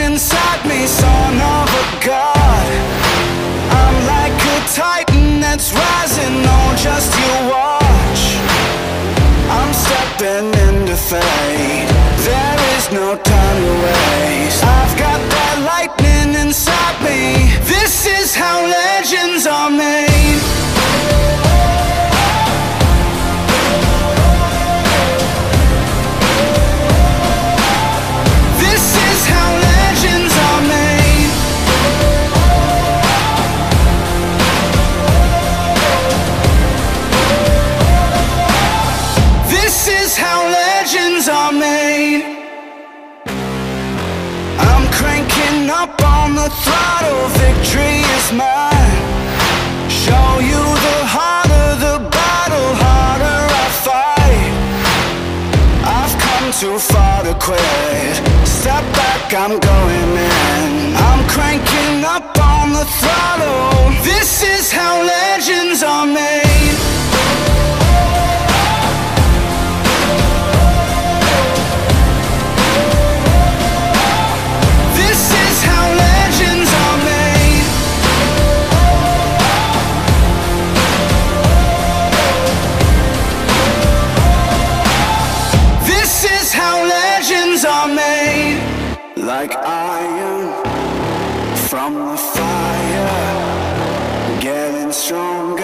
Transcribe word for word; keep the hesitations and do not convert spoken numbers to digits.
inside me, son of a god. I'm like a titan that's rising, oh just you watch. I'm stepping into fate, there is no time to waste. I've got that lightning inside me, this is how legends are made. This is how legends are made. This is how legends are made. I'm cranking up on the throttle, victory is mine. Show you the harder the battle, harder I fight. I've come too far to quit, step back, I'm going in. I'm cranking up on the throttle, this is how legends are made. This is how legends are made. This is how legends are made. Like iron from the fire, getting stronger.